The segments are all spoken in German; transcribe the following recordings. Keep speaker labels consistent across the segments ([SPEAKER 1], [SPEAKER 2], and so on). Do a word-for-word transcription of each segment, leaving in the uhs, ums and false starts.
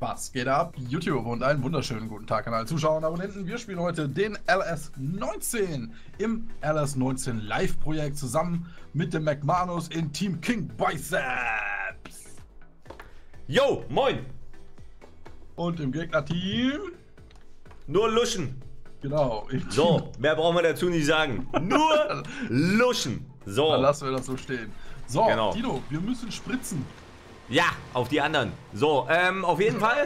[SPEAKER 1] Was geht ab, YouTube, und einen wunderschönen guten Tag an alle Zuschauer und Abonnenten. Wir spielen heute den L S neunzehn im L S neunzehn Live-Projekt zusammen mit dem McManus in Team King Biceps.
[SPEAKER 2] Yo, moin!
[SPEAKER 1] Und im Gegnerteam...
[SPEAKER 2] Nur Luschen.
[SPEAKER 1] Genau.
[SPEAKER 2] So, mehr brauchen wir dazu nicht sagen. Nur Luschen. So.
[SPEAKER 1] Dann lassen wir das so stehen. So,
[SPEAKER 2] Genau.
[SPEAKER 1] Tino, wir müssen spritzen.
[SPEAKER 2] Ja, auf die anderen. So, ähm, auf jeden Fall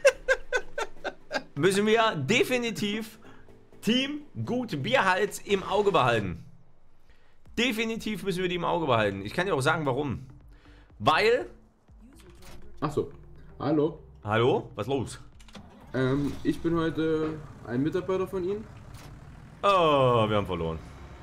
[SPEAKER 2] müssen wir definitiv Team Gut Bierhals im Auge behalten. Definitiv müssen wir die im Auge behalten. Ich kann dir auch sagen, warum. Weil...
[SPEAKER 3] Achso, hallo.
[SPEAKER 2] Hallo? Was los?
[SPEAKER 3] Ähm, ich bin heute ein Mitarbeiter von Ihnen.
[SPEAKER 2] Oh, wir haben verloren.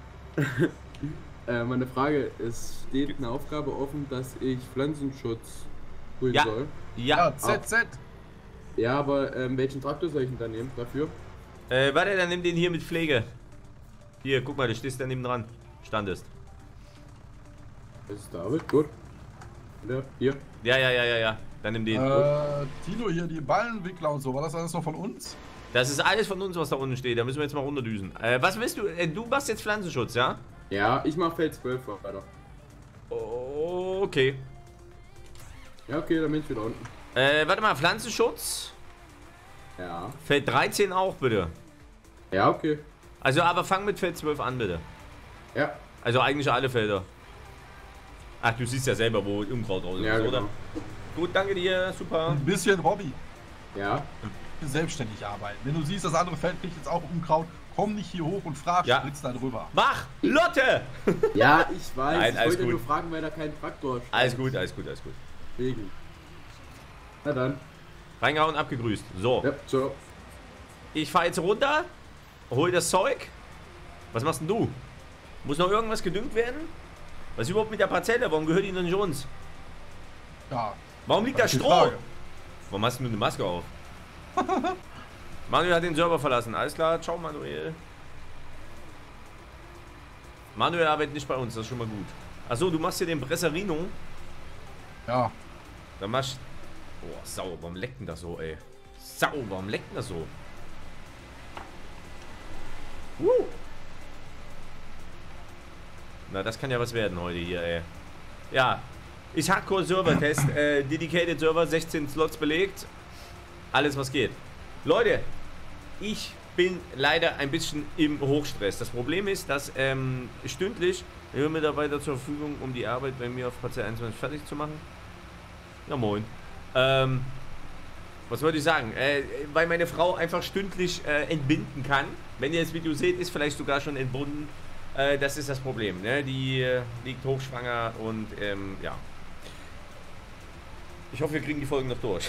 [SPEAKER 3] äh, meine Frage, es steht eine Aufgabe offen, dass ich Pflanzenschutz holen
[SPEAKER 2] Ja.
[SPEAKER 3] soll.
[SPEAKER 2] Ja.
[SPEAKER 1] Ja, Z Z.
[SPEAKER 3] Ja, aber ähm, welchen Traktor soll ich denn da nehmen dafür?
[SPEAKER 2] Äh, warte, dann nimm den hier mit Pflege. Hier, guck mal, du stehst da neben dran. Standest.
[SPEAKER 3] Das ist David, gut. Ja, hier.
[SPEAKER 2] Ja, ja, ja, ja, ja. Dann nimm den.
[SPEAKER 1] Äh, Tino, hier die Ballenwickler und so, war das alles noch von uns?
[SPEAKER 2] Das ist alles von uns, was da unten steht. Da müssen wir jetzt mal runterdüsen. Äh, was willst du? Äh, du machst jetzt Pflanzenschutz, ja?
[SPEAKER 3] Ja, ich mach Feld zwölf weiter.
[SPEAKER 2] Okay.
[SPEAKER 3] Ja, okay, dann bin ich wieder unten.
[SPEAKER 2] Äh, warte mal, Pflanzenschutz.
[SPEAKER 3] Ja.
[SPEAKER 2] Feld dreizehn auch, bitte.
[SPEAKER 3] Ja, okay.
[SPEAKER 2] Also, aber fang mit Feld zwölf an, bitte.
[SPEAKER 3] Ja.
[SPEAKER 2] Also eigentlich alle Felder. Ach, du siehst ja selber, wo Unkraut raus ist,
[SPEAKER 3] Ja,
[SPEAKER 2] oder?
[SPEAKER 3] genau.
[SPEAKER 2] Gut, danke dir, super.
[SPEAKER 1] Ein bisschen Robby.
[SPEAKER 3] Ja.
[SPEAKER 1] Selbstständig arbeiten. Wenn du siehst, das andere Feld kriegt jetzt auch Unkraut, komm nicht hier hoch und frag,
[SPEAKER 2] Ja.
[SPEAKER 1] spritz da drüber.
[SPEAKER 2] Mach! Lotte!
[SPEAKER 3] Ja, ich weiß.
[SPEAKER 2] Nein,
[SPEAKER 3] ich
[SPEAKER 2] alles
[SPEAKER 3] wollte
[SPEAKER 2] gut.
[SPEAKER 3] nur fragen, weil da kein Traktor steht.
[SPEAKER 2] Alles gut, alles gut, alles gut.
[SPEAKER 3] Wegen. Na dann.
[SPEAKER 2] Reingehauen, abgegrüßt. So,
[SPEAKER 3] Ja, ciao.
[SPEAKER 2] ich fahr jetzt runter, hol das Zeug. Was machst denn du? Muss noch irgendwas gedüngt werden? Was ist überhaupt mit der Parzelle? Warum gehört die denn nicht uns?
[SPEAKER 1] Ja.
[SPEAKER 2] Warum liegt da
[SPEAKER 1] das ist die
[SPEAKER 2] Stroh?
[SPEAKER 1] Frage.
[SPEAKER 2] Warum hast du eine Maske auf? Manuel hat den Server verlassen. Alles klar, ciao Manuel. Manuel arbeitet nicht bei uns, das ist schon mal gut. Achso, du machst hier den Bresserino.
[SPEAKER 1] Ja.
[SPEAKER 2] Dann machst oh, sau, warum leckt denn das so, ey? Sau, warum leckt denn das so? Uh. Na, das kann ja was werden heute hier, ey. Ja, ist Hardcore-Server-Test. äh, Dedicated Server, sechzehn Slots belegt. Alles, was geht. Leute, ich bin leider ein bisschen im Hochstress. Das Problem ist, dass ähm, stündlich wir haben Mitarbeiter zur Verfügung, um die Arbeit bei mir auf Parzelle einundzwanzig fertig zu machen. Ja, moin. Ähm, was wollte ich sagen? Äh, weil meine Frau einfach stündlich äh, entbinden kann. Wenn ihr das Video seht, ist vielleicht sogar schon entbunden. Äh, das ist das Problem. Ne? Die äh, liegt hochschwanger und ähm, ja. Ich hoffe, wir kriegen die Folgen noch durch.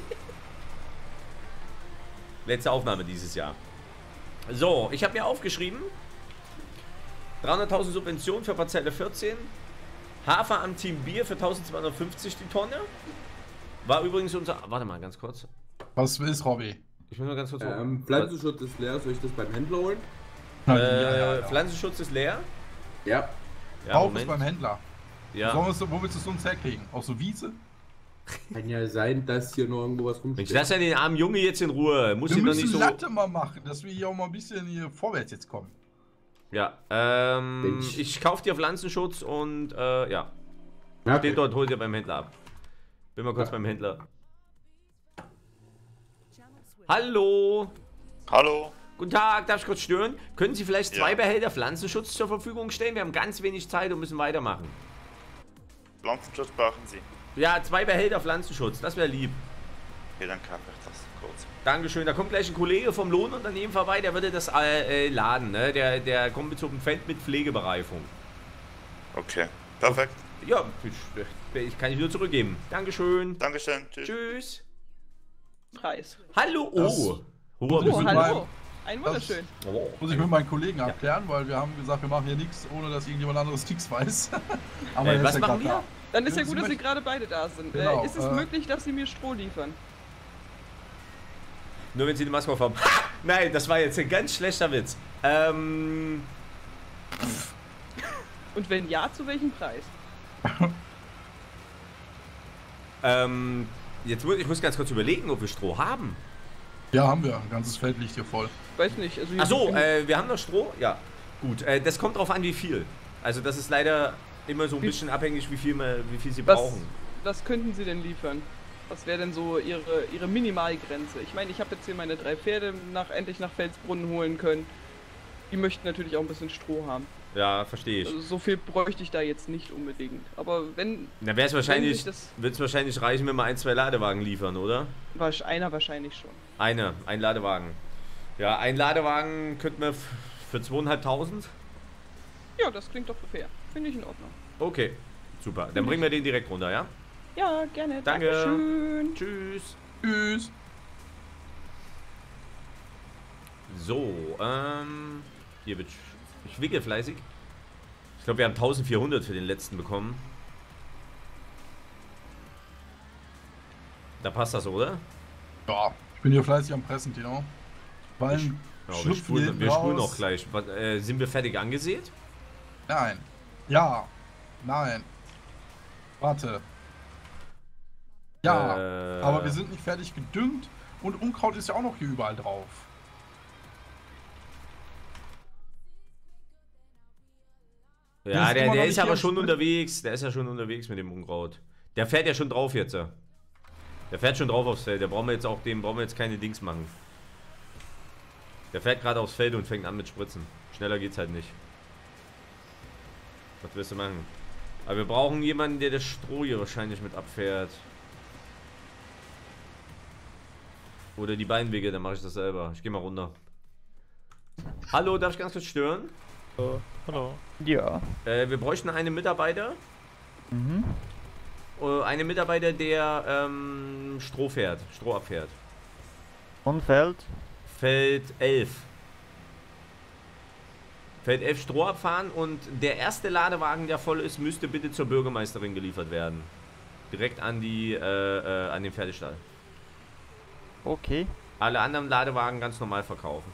[SPEAKER 2] Letzte Aufnahme dieses Jahr. So, ich habe mir aufgeschrieben. dreihunderttausend Subventionen für Parzelle vierzehn. Hafer am Team Bier für eintausendzweihundertfünfzig die Tonne. War übrigens unser... Warte mal, ganz kurz.
[SPEAKER 1] Was ist Robby?
[SPEAKER 2] Ich muss nur ganz kurz...
[SPEAKER 3] Ähm, Pflanzenschutz ist leer. Soll ich das beim Händler holen?
[SPEAKER 2] Äh,
[SPEAKER 1] ja, ja, ja.
[SPEAKER 2] Pflanzenschutz ist leer.
[SPEAKER 3] Ja.
[SPEAKER 2] Ja,
[SPEAKER 1] Kauf es
[SPEAKER 2] Moment.
[SPEAKER 1] beim Händler.
[SPEAKER 2] Ja.
[SPEAKER 1] Sollen wir's- wo willst du es uns herkriegen? Auf so Wiese?
[SPEAKER 3] Kann ja sein, dass hier noch irgendwo was
[SPEAKER 2] Mensch,
[SPEAKER 3] rumsteht.
[SPEAKER 2] lass ja den armen Junge jetzt in Ruhe. Muss
[SPEAKER 1] Wir
[SPEAKER 2] ihn doch
[SPEAKER 1] müssen
[SPEAKER 2] nicht so...
[SPEAKER 1] Latte mal machen, dass wir hier auch mal ein bisschen hier vorwärts jetzt kommen.
[SPEAKER 2] Ja, ähm...
[SPEAKER 3] Mensch.
[SPEAKER 2] Ich kauf dir Pflanzenschutz und, äh, ja.
[SPEAKER 3] Ja,
[SPEAKER 2] Steht
[SPEAKER 3] okay.
[SPEAKER 2] dort, hol dir beim Händler ab. Bin mal kurz
[SPEAKER 3] Ja.
[SPEAKER 2] beim Händler. Hallo.
[SPEAKER 4] Hallo.
[SPEAKER 2] Guten Tag, darf ich kurz stören? Können Sie vielleicht zwei
[SPEAKER 4] Ja.
[SPEAKER 2] Behälter Pflanzenschutz zur Verfügung stellen? Wir haben ganz wenig Zeit und müssen weitermachen.
[SPEAKER 4] Pflanzenschutz brauchen Sie.
[SPEAKER 2] Ja, zwei Behälter Pflanzenschutz, das wäre lieb.
[SPEAKER 4] Okay, dann kaufe ich das kurz.
[SPEAKER 2] Dankeschön. Da kommt gleich ein Kollege vom Lohnunternehmen vorbei, der würde das äh, äh, laden. Ne? Der, der kommt mit so einem Feld mit Pflegebereifung.
[SPEAKER 4] Okay, perfekt.
[SPEAKER 2] Ja, ich, ich kann ich nur zurückgeben. Dankeschön.
[SPEAKER 4] Dankeschön. Tschüss.
[SPEAKER 2] Tschüss.
[SPEAKER 5] Preis.
[SPEAKER 2] Hallo.
[SPEAKER 1] Das-
[SPEAKER 2] Oh.
[SPEAKER 1] muss
[SPEAKER 2] Hoher
[SPEAKER 1] ich
[SPEAKER 5] Oh,
[SPEAKER 1] mit
[SPEAKER 2] Besuch.
[SPEAKER 5] hallo.
[SPEAKER 1] meinem-
[SPEAKER 5] Ein wunderschön.
[SPEAKER 2] Oh.
[SPEAKER 1] Muss ich mit meinen Kollegen abklären, weil wir haben gesagt, wir machen hier nichts, ohne dass irgendjemand anderes nichts weiß. Aber
[SPEAKER 2] Äh,
[SPEAKER 1] er ist
[SPEAKER 2] was
[SPEAKER 1] ja
[SPEAKER 2] machen
[SPEAKER 1] grad
[SPEAKER 2] wir?
[SPEAKER 1] da.
[SPEAKER 5] Dann ist ja
[SPEAKER 1] Sie
[SPEAKER 5] gut, dass Sie
[SPEAKER 1] möchten-
[SPEAKER 5] gerade beide da sind.
[SPEAKER 1] Genau,
[SPEAKER 5] äh, ist es
[SPEAKER 1] äh,
[SPEAKER 5] möglich, dass Sie mir Stroh liefern?
[SPEAKER 2] Nur wenn Sie die Maske auf haben. Ha! Nein, das war jetzt ein ganz schlechter Witz. Ähm...
[SPEAKER 5] Und wenn ja, zu welchem Preis?
[SPEAKER 2] Ähm... jetzt muss ich muss ganz kurz überlegen, ob wir Stroh haben.
[SPEAKER 1] Ja, haben wir. Ein ganzes Feld liegt hier voll.
[SPEAKER 5] Weiß nicht. Also hier
[SPEAKER 2] Ach so,
[SPEAKER 5] sind-
[SPEAKER 2] äh, wir haben noch Stroh? Ja. Gut, äh, das kommt drauf an, wie viel. Also das ist leider immer so ein
[SPEAKER 5] Wie-
[SPEAKER 2] bisschen abhängig, wie viel, wir, wie viel sie
[SPEAKER 5] was,
[SPEAKER 2] brauchen.
[SPEAKER 5] was könnten Sie denn liefern? Was wäre denn so Ihre, Ihre Minimalgrenze? Ich meine, ich habe jetzt hier meine drei Pferde nach, endlich nach Felsbrunnen holen können. Die möchten natürlich auch ein bisschen Stroh haben.
[SPEAKER 2] Ja, verstehe ich.
[SPEAKER 5] Also so viel bräuchte ich da jetzt nicht unbedingt. Aber wenn,
[SPEAKER 2] Na, wäre es wahrscheinlich,
[SPEAKER 5] sich das-
[SPEAKER 2] wird es wahrscheinlich reichen, wenn wir ein, zwei Ladewagen liefern, oder?
[SPEAKER 5] war einer wahrscheinlich schon.
[SPEAKER 2] Eine, ein Ladewagen. Ja, ein Ladewagen könnten wir f- für zweieinhalbtausend.
[SPEAKER 5] Ja, das klingt doch fair. Finde ich in Ordnung.
[SPEAKER 2] Okay, super. Dann bringen wir den direkt runter, ja?
[SPEAKER 5] Ja, gerne.
[SPEAKER 2] Danke.
[SPEAKER 5] Dankeschön.
[SPEAKER 2] Tschüss.
[SPEAKER 1] Tschüss.
[SPEAKER 2] So, ähm, hier wird, sch- ich wickel fleißig. Ich glaube, wir haben eintausendvierhundert für den letzten bekommen. Da passt das, oder?
[SPEAKER 1] Ja, ich bin hier fleißig am Pressen, Tino. Ballen
[SPEAKER 2] Ja, wir
[SPEAKER 1] schlüpfen
[SPEAKER 2] spulen,
[SPEAKER 1] hinten
[SPEAKER 2] wir spulen
[SPEAKER 1] raus.
[SPEAKER 2] auch gleich. Was, äh, sind wir fertig angesät?
[SPEAKER 1] Nein. Ja. Nein. Warte. Ja.
[SPEAKER 2] Äh,
[SPEAKER 1] Aber wir sind nicht fertig gedüngt und Unkraut ist ja auch noch hier überall drauf.
[SPEAKER 2] Ja,
[SPEAKER 1] ist
[SPEAKER 2] der,
[SPEAKER 1] immer noch
[SPEAKER 2] der
[SPEAKER 1] nicht
[SPEAKER 2] ist
[SPEAKER 1] hier
[SPEAKER 2] aber
[SPEAKER 1] im
[SPEAKER 2] schon
[SPEAKER 1] Sprint.
[SPEAKER 2] unterwegs. Der ist ja schon unterwegs mit dem Unkraut. Der fährt ja schon drauf jetzt. ja. Der fährt schon drauf aufs Feld. Der brauchen wir jetzt auch, dem brauchen wir jetzt keine Dings machen. Der fährt gerade aufs Feld und fängt an mit Spritzen. Schneller geht's halt nicht. Was willst du machen? Aber wir brauchen jemanden, der das Stroh hier wahrscheinlich mit abfährt. Oder die Beinwege, dann mache ich das selber. Ich gehe mal runter. Hallo, darf ich ganz kurz stören?
[SPEAKER 6] Hallo.
[SPEAKER 7] Ja.
[SPEAKER 2] Äh, wir bräuchten einen Mitarbeiter.
[SPEAKER 7] Mhm.
[SPEAKER 2] Äh, einen Mitarbeiter, der ähm, Stroh fährt, Stroh abfährt.
[SPEAKER 7] Und Feld?
[SPEAKER 2] Feld elf. Feld elf Stroh abfahren und der erste Ladewagen, der voll ist, müsste bitte zur Bürgermeisterin geliefert werden. Direkt an die, äh, äh, an den Pferdestall.
[SPEAKER 7] Okay.
[SPEAKER 2] Alle anderen Ladewagen ganz normal verkaufen.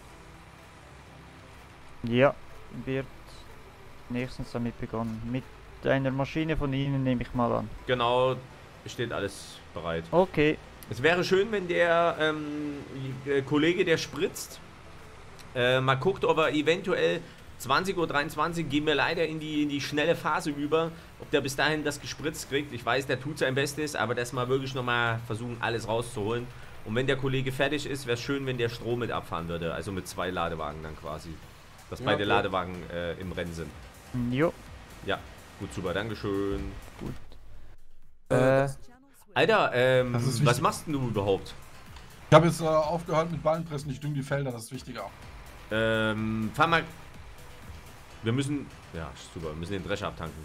[SPEAKER 7] Ja, wird nächstens damit begonnen. Mit einer Maschine von Ihnen nehme ich mal an.
[SPEAKER 2] Genau, steht alles bereit.
[SPEAKER 7] Okay.
[SPEAKER 2] Es wäre schön, wenn der ähm, äh, Kollege, der spritzt, äh, mal guckt, ob er eventuell zwanzig Uhr dreiundzwanzig gehen wir leider in die, in die schnelle Phase über, ob der bis dahin das gespritzt kriegt. Ich weiß, der tut sein Bestes, aber das mal wirklich nochmal versuchen, alles rauszuholen. Und wenn der Kollege fertig ist, wäre es schön, wenn der Strom mit abfahren würde, also mit zwei Ladewagen dann quasi. Dass
[SPEAKER 3] Ja,
[SPEAKER 2] beide
[SPEAKER 3] okay.
[SPEAKER 2] Ladewagen äh, im Rennen sind.
[SPEAKER 7] Jo.
[SPEAKER 2] Ja, gut, super, Dankeschön.
[SPEAKER 7] Äh,
[SPEAKER 2] Alter, ähm,
[SPEAKER 1] Das ist
[SPEAKER 2] was
[SPEAKER 1] wichtig.
[SPEAKER 2] machst denn du überhaupt?
[SPEAKER 1] Ich habe jetzt äh, aufgehört mit Ballenpressen. Ich dünge die Felder, das ist wichtiger.
[SPEAKER 2] Ähm, fahr mal. Wir müssen. Ja, super, wir müssen den Drescher abtanken.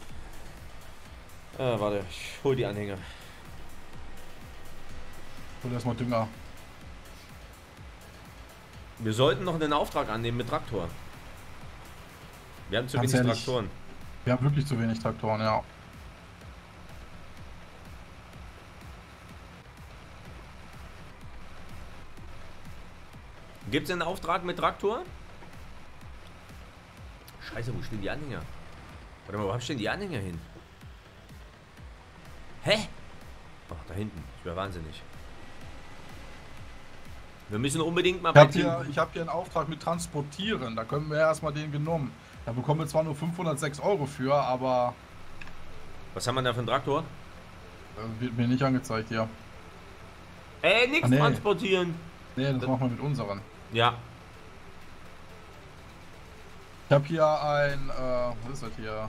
[SPEAKER 2] Ah, warte, ich hol die Anhänger.
[SPEAKER 1] Hol erstmal Dünger.
[SPEAKER 2] Wir sollten noch einen Auftrag annehmen mit Traktor. Wir haben zu
[SPEAKER 1] Ganz
[SPEAKER 2] wenig
[SPEAKER 1] ehrlich.
[SPEAKER 2] Traktoren.
[SPEAKER 1] Wir haben wirklich zu wenig Traktoren, ja.
[SPEAKER 2] Gibt es einen Auftrag mit Traktor? Scheiße, wo stehen die Anhänger? Warte mal, wo hab ich denn die Anhänger hin? Hä? Ach, da hinten. Ich wäre wahnsinnig. Wir müssen unbedingt mal
[SPEAKER 1] Ich
[SPEAKER 2] bei
[SPEAKER 1] habe
[SPEAKER 2] Team-
[SPEAKER 1] hier, ich hab hier einen Auftrag mit Transportieren. Da können wir erstmal den genommen. Da bekommen wir zwar nur fünfhundertsechs Euro für, aber
[SPEAKER 2] Was haben wir da für einen Traktor?
[SPEAKER 1] äh, wird mir nicht angezeigt hier.
[SPEAKER 2] Ey, nichts
[SPEAKER 1] Ah, nee.
[SPEAKER 2] transportieren.
[SPEAKER 1] Nee, das machen wir mit unseren.
[SPEAKER 2] Ja.
[SPEAKER 1] Ich habe hier ein, äh, was ist das hier?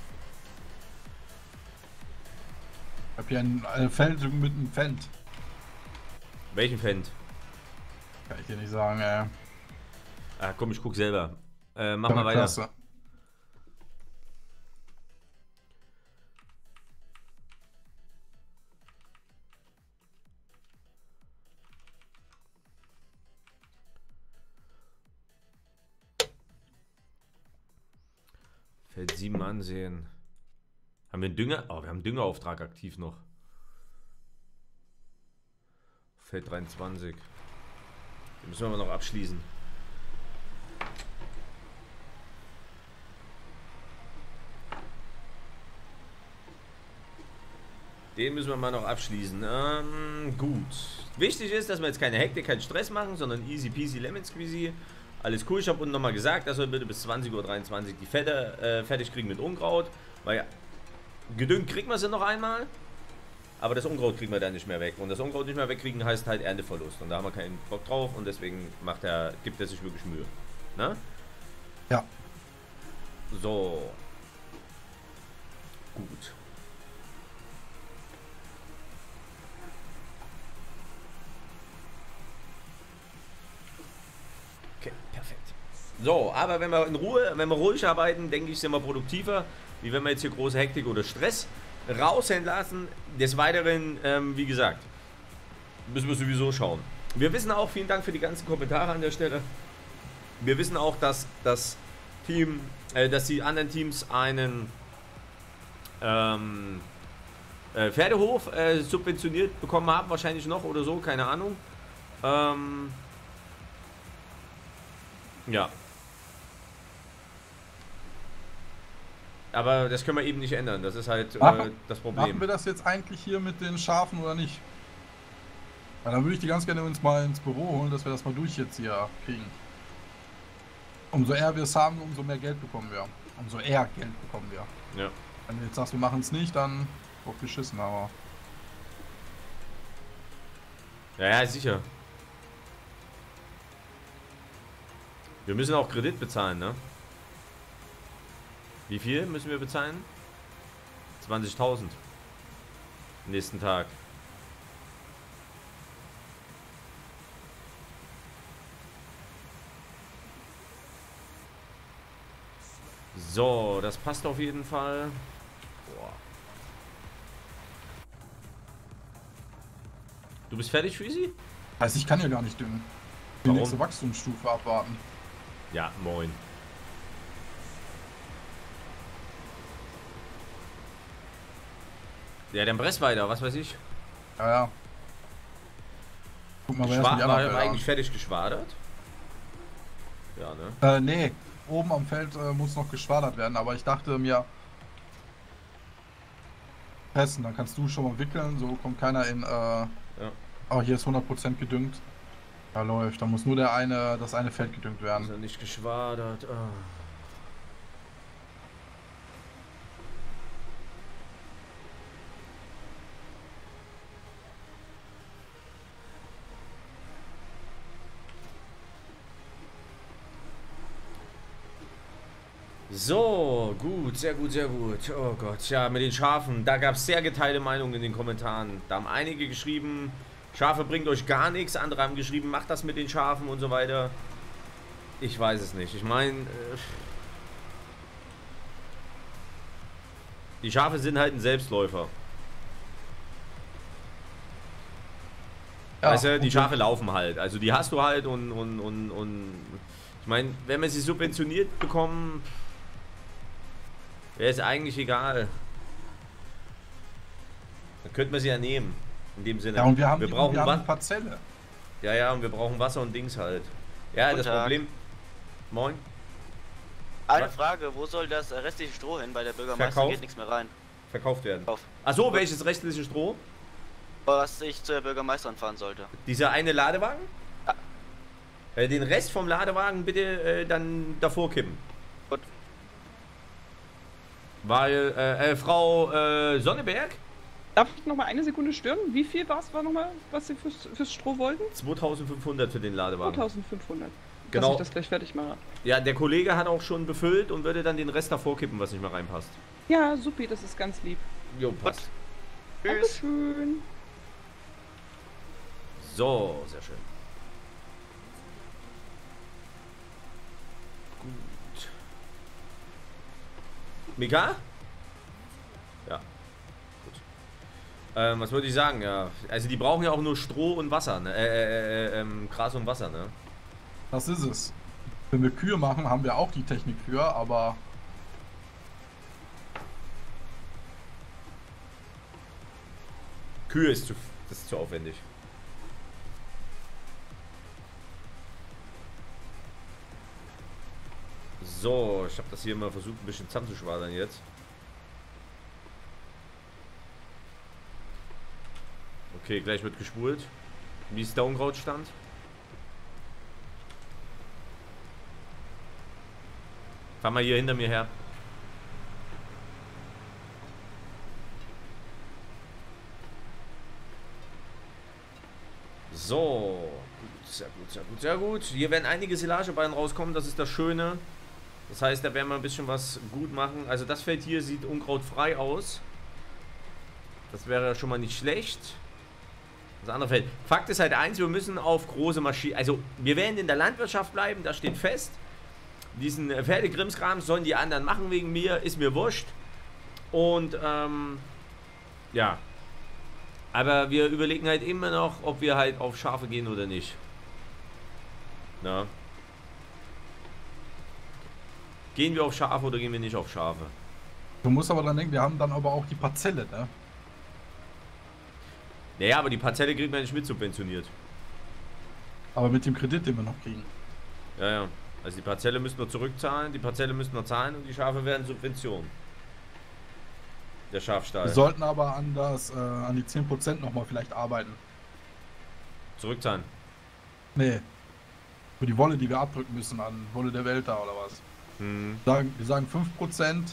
[SPEAKER 1] Ich habe hier ein, eine Feldung mit einem Fendt.
[SPEAKER 2] Welchen Fendt?
[SPEAKER 1] Kann ich dir nicht sagen, ey.
[SPEAKER 2] Ah, komm, ich guck selber. Äh, mach
[SPEAKER 1] Ja,
[SPEAKER 2] mal weiter.
[SPEAKER 1] klasse.
[SPEAKER 2] Feld sieben ansehen. Haben wir einen Dünger? Oh, wir haben einen Düngerauftrag aktiv noch. Feld dreiundzwanzig. Den müssen wir aber noch abschließen. Den müssen wir mal noch abschließen. Ähm, gut. Wichtig ist, dass wir jetzt keine Hektik, keinen Stress machen, sondern easy peasy lemon squeezy. Alles cool. Ich habe unten nochmal gesagt, dass wir bitte bis zwanzig Uhr dreiundzwanzig die Fette äh, fertig kriegen mit Unkraut. Weil ja, gedüngt kriegen wir sie noch einmal. Aber das Unkraut kriegen wir dann nicht mehr weg. Und das Unkraut nicht mehr wegkriegen heißt halt Ernteverlust. Und da haben wir keinen Bock drauf. Und deswegen macht er, gibt er sich wirklich Mühe. Na?
[SPEAKER 1] Ja.
[SPEAKER 2] So. Gut. Okay, perfekt. So, aber wenn wir in Ruhe, wenn wir ruhig arbeiten, denke ich, sind wir produktiver, wie wenn wir jetzt hier große Hektik oder Stress raushängen lassen. Des Weiteren, ähm, wie gesagt, müssen wir sowieso schauen. Wir wissen auch, vielen Dank für die ganzen Kommentare an der Stelle. Wir wissen auch, dass das Team, äh, dass die anderen Teams einen ähm, äh, Pferdehof äh, subventioniert bekommen haben, wahrscheinlich noch oder so, keine Ahnung. Ähm, ja. Aber das können wir eben nicht ändern, das ist halt äh,
[SPEAKER 1] Machen-
[SPEAKER 2] das Problem.
[SPEAKER 1] Machen wir das jetzt eigentlich hier mit den Schafen oder nicht? Weil dann würde ich die ganz gerne uns mal ins Büro holen, dass wir das mal durch jetzt hier kriegen. Umso eher wir es haben, umso mehr Geld bekommen wir. Umso eher Geld bekommen wir.
[SPEAKER 2] Ja.
[SPEAKER 1] Wenn du jetzt sagst, wir machen es nicht, dann wird geschissen, aber.
[SPEAKER 2] Ja, ja, sicher. Wir müssen auch Kredit bezahlen, ne? Wie viel müssen wir bezahlen? zwanzigtausend. Nächsten Tag. So, das passt auf jeden Fall. Boah. Du bist fertig, Füsi?
[SPEAKER 1] Heißt, ich kann ja gar nicht düngen. Die
[SPEAKER 2] Warum?
[SPEAKER 1] nächste Wachstumsstufe abwarten.
[SPEAKER 2] Ja, moin. Ja, dann press weiter, was weiß ich.
[SPEAKER 1] Ja, ja. Guck mal, wer
[SPEAKER 2] Schwa
[SPEAKER 1] erst die
[SPEAKER 2] war
[SPEAKER 1] anderen
[SPEAKER 2] er eigentlich
[SPEAKER 1] Felder
[SPEAKER 2] fertig geschwadert? Ja, ne?
[SPEAKER 1] an. Äh, nee. Oben am Feld äh, muss noch geschwadert werden, aber ich dachte mir. Pressen, dann kannst du schon mal wickeln, so kommt keiner in. Äh,
[SPEAKER 2] Ja.
[SPEAKER 1] Oh, hier ist hundert Prozent gedüngt. Da läuft. Da muss nur der eine, das eine Feld gedüngt
[SPEAKER 2] Ist
[SPEAKER 1] werden.
[SPEAKER 2] er nicht geschwadert? Ah. So, gut, sehr gut, sehr gut. Oh Gott, ja, mit den Schafen, da gab es sehr geteilte Meinungen in den Kommentaren. Da haben einige geschrieben, Schafe bringt euch gar nichts. Andere haben geschrieben, macht das mit den Schafen und so weiter. Ich weiß es nicht. Ich meine, äh, die Schafe sind halt ein Selbstläufer.
[SPEAKER 1] Ja,
[SPEAKER 2] Weißt du, die
[SPEAKER 1] und-
[SPEAKER 2] Schafe laufen halt. Also die hast du halt und, und, und, und ich meine, wenn wir sie subventioniert bekommen, wäre es eigentlich egal. Dann könnte man sie ja nehmen. In dem Sinne.
[SPEAKER 1] Ja, und wir haben,
[SPEAKER 2] wir
[SPEAKER 1] die,
[SPEAKER 2] brauchen
[SPEAKER 1] wir haben
[SPEAKER 2] Wa-
[SPEAKER 1] eine Parzelle.
[SPEAKER 2] Ja, ja, und wir brauchen Wasser und Dings halt. Ja,
[SPEAKER 6] Guten
[SPEAKER 2] das
[SPEAKER 6] Tag.
[SPEAKER 2] Problem. Moin.
[SPEAKER 6] Eine
[SPEAKER 2] Was?
[SPEAKER 6] Frage, wo soll das restliche Stroh hin? Bei der Bürgermeister
[SPEAKER 2] Verkauf.
[SPEAKER 6] geht nichts mehr rein.
[SPEAKER 2] Verkauft werden.
[SPEAKER 6] Auf.
[SPEAKER 2] Achso, welches restliche Stroh?
[SPEAKER 6] Was ich zur Bürgermeisterin fahren sollte.
[SPEAKER 2] Dieser eine Ladewagen?
[SPEAKER 6] Ja.
[SPEAKER 2] Äh, den Rest vom Ladewagen bitte äh, dann davor kippen.
[SPEAKER 6] Gut.
[SPEAKER 2] Weil, äh, äh Frau äh, Sonneberg?
[SPEAKER 5] Darf ich noch mal eine Sekunde stören? Wie viel war es war noch mal, was Sie fürs, fürs Stroh wollten?
[SPEAKER 2] zweitausendfünfhundert für den Ladewagen.
[SPEAKER 5] zweitausendfünfhundert.
[SPEAKER 2] Genau.
[SPEAKER 5] Dass ich das gleich fertig mache.
[SPEAKER 2] Ja, der Kollege hat auch schon befüllt und würde dann den Rest davor kippen, was nicht mehr reinpasst.
[SPEAKER 5] Ja, supi, das ist ganz lieb.
[SPEAKER 2] Jo, passt.
[SPEAKER 6] Tschüss.
[SPEAKER 5] Dankeschön.
[SPEAKER 2] So, sehr schön. Gut. Mika? Ja. Gut. Ähm, was würde ich sagen? Ja, also die brauchen ja auch nur Stroh und Wasser, ne? Äh, äh, äh, ähm, Gras und Wasser, ne?
[SPEAKER 1] Das ist es. Wenn wir Kühe machen, haben wir auch die Technik für, aber
[SPEAKER 2] Kühe ist zu, das ist zu aufwendig. So, ich habe das hier mal versucht, ein bisschen zusammenzuschwadern jetzt. Okay, gleich wird gespult. Wie ist der Unkrautstand? Fahr mal hier hinter mir her. So. Gut, sehr gut, sehr gut, sehr gut. Hier werden einige Silageballen rauskommen, das ist das Schöne. Das heißt, da werden wir ein bisschen was gut machen. Also das Feld hier sieht unkrautfrei aus. Das wäre schon mal nicht schlecht. Das andere Feld. Fakt ist halt eins, wir müssen auf große Maschinen... Also wir werden in der Landwirtschaft bleiben, das steht fest. Diesen Pferdegrimskram sollen die anderen machen wegen mir, ist mir wurscht. Und ähm... ja. Aber wir überlegen halt immer noch, ob wir halt auf Schafe gehen oder nicht. Na. Gehen wir auf Schafe oder gehen wir nicht auf Schafe?
[SPEAKER 1] Du musst aber dann denken, wir haben dann aber auch die Parzelle, ne?
[SPEAKER 2] Naja, aber die Parzelle kriegt man nicht mit subventioniert.
[SPEAKER 1] Aber mit dem Kredit, den wir noch kriegen.
[SPEAKER 2] Ja, ja. Also die Parzelle müssen wir zurückzahlen, die Parzelle müssen wir zahlen und die Schafe werden Subvention. Der Schafstall.
[SPEAKER 1] Wir sollten aber an das, äh, an die zehn Prozent nochmal vielleicht arbeiten.
[SPEAKER 2] Zurückzahlen.
[SPEAKER 1] Nee. Für die Wolle, die wir abdrücken müssen an Wolle der Welt da oder was.
[SPEAKER 2] Hm.
[SPEAKER 1] Wir sagen, wir sagen fünf Prozent.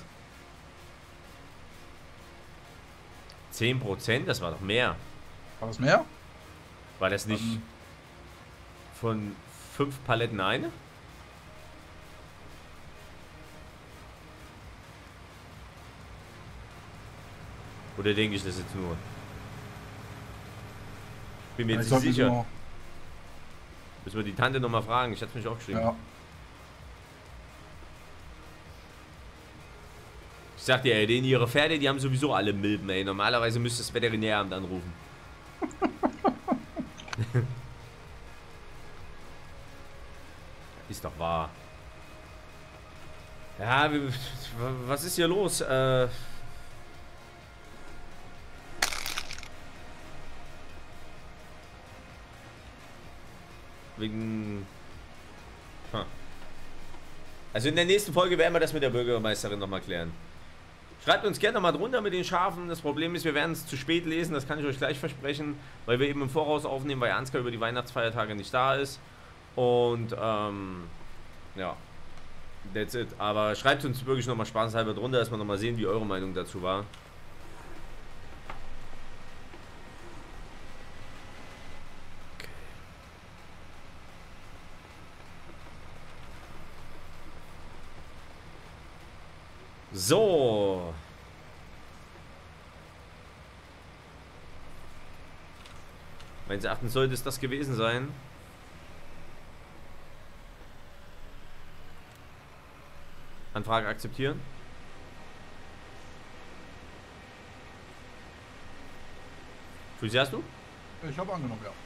[SPEAKER 2] zehn Prozent? Das war doch mehr.
[SPEAKER 1] War das mehr?
[SPEAKER 2] War das nicht
[SPEAKER 1] Ähm.
[SPEAKER 2] von fünf Paletten eine? Oder denke ich das jetzt nur? Bin mir
[SPEAKER 1] Ja,
[SPEAKER 2] jetzt
[SPEAKER 1] ich
[SPEAKER 2] nicht
[SPEAKER 1] sollte
[SPEAKER 2] sicher.
[SPEAKER 1] so-
[SPEAKER 2] Müssen wir die Tante nochmal fragen. Ich hatte mich auch geschrieben.
[SPEAKER 1] Ja.
[SPEAKER 2] Ich sag dir, ey, denen ihre Pferde, die haben sowieso alle Milben, ey. Normalerweise müsste das Veterinäramt anrufen. Ist doch wahr. Ja, wir- was ist hier los? Äh... Wegen... Huh. Also in der nächsten Folge werden wir das mit der Bürgermeisterin nochmal klären. Schreibt uns gerne nochmal drunter mit den Schafen. Das Problem ist, wir werden es zu spät lesen, das kann ich euch gleich versprechen, weil wir eben im Voraus aufnehmen, weil Ansgar über die Weihnachtsfeiertage nicht da ist. Und, ähm, ja, that's it. Aber schreibt uns wirklich nochmal spaßhalber drunter, dass wir nochmal sehen, wie eure Meinung dazu war. So. Meines Erachtens sollte es das gewesen sein. Anfrage akzeptieren. Wie hast du?
[SPEAKER 1] Ich habe angenommen, ja.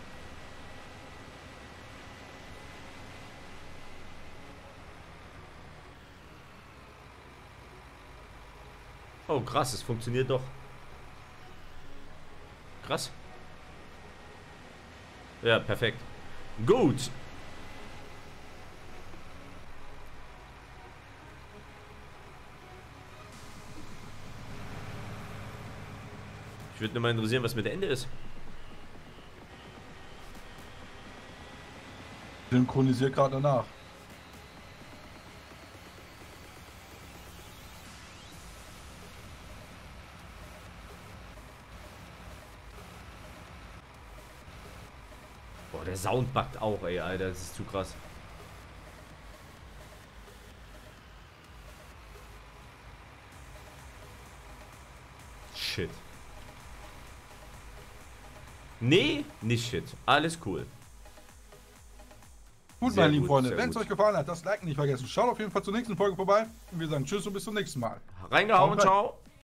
[SPEAKER 2] Oh, krass, es funktioniert doch. Krass. Ja, perfekt. Gut. Ich würde nur mal interessieren, was mit Ende ist.
[SPEAKER 1] Synchronisiert gerade danach.
[SPEAKER 2] Boah, der Sound buggt auch, ey, Alter, das ist zu krass. Shit. Nee, nicht shit. Alles cool.
[SPEAKER 1] Gut,
[SPEAKER 2] Sehr
[SPEAKER 1] meine lieben
[SPEAKER 2] gut,
[SPEAKER 1] Freunde,
[SPEAKER 2] sehr
[SPEAKER 1] wenn es
[SPEAKER 2] gut.
[SPEAKER 1] euch gefallen hat, das Liken nicht vergessen. Schaut auf jeden Fall zur nächsten Folge vorbei. Und wir sagen Tschüss und bis zum nächsten Mal.
[SPEAKER 2] Reingehauen,
[SPEAKER 1] Haut rein.
[SPEAKER 2] ciao.